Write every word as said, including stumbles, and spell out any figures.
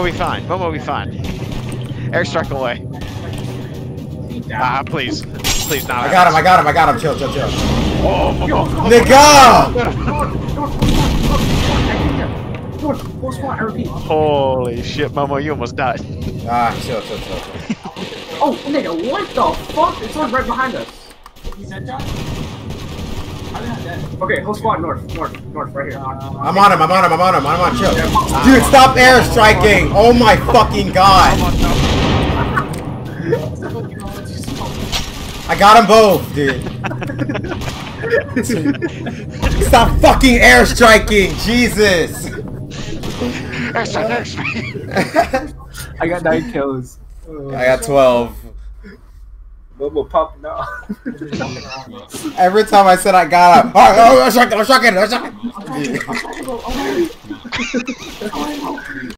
will be fine. Momo will be fine. Airstrike away. Ah, please. Please, not. I got him, I got him, I got him. Chill, chill, chill. Oh, Momo. Nigga! Holy shit, Momo, you almost died. Ah, chill, chill, chill. Oh, nigga, what the fuck? It's on right behind us. He's dead, John? Okay, whole squad north, north, north, right here. I'm on him, I'm on him, I'm on him, I'm on chill. Dude, stop airstriking! Oh my fucking god! I got them both, dude. Stop fucking airstriking! Jesus! Airstrike, airstrike. I got nine kills. I got twelve. Bobo pop now. Every time I said I got him, oh, oh, I'm shocking, I'm shocking, I'm shocking.